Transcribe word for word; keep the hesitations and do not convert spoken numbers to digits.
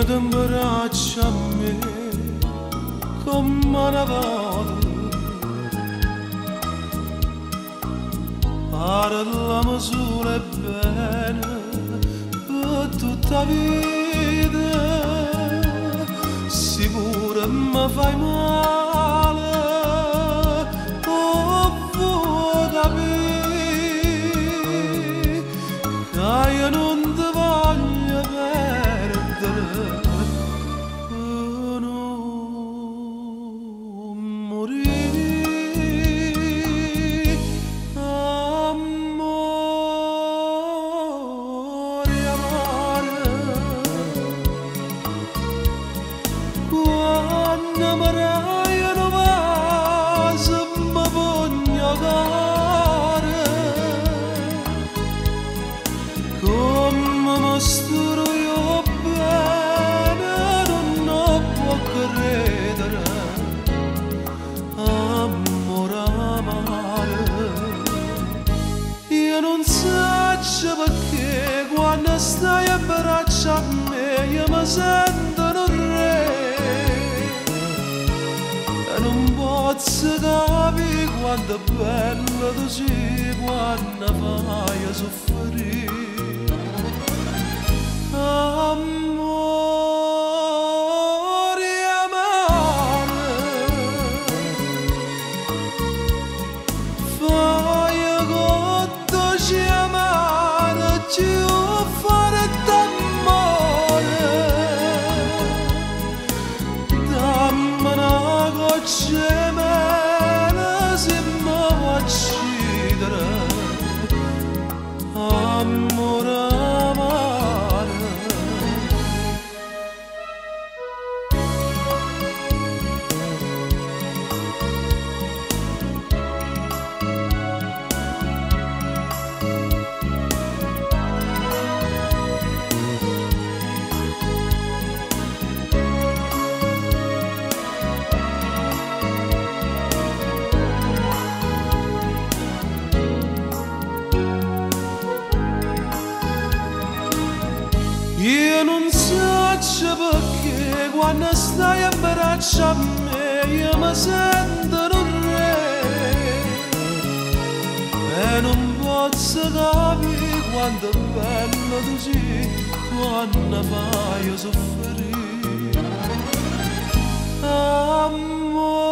te abbraccia a me come una volta, pare la misura è bene per tutta la vita, sicuro mi fai male, oh vuoi capire che io non ti voglio perdere. Come mostro io bene, non può credere, amore amare. Io non so perché quando stai a braccia a me io mi sento un re, e non posso capire quanto è bello tu sei quando fai soffrire. Amore amare, fai che ci amare, ci vuoi fare d'amore, dammi una goccia di mele se mi vuoi uccidere, amore amare. Io non so perché quando stai a braccia a me io mi sento un re, e non posso capire quanto è bello tu sei quando fai soffrire, amore.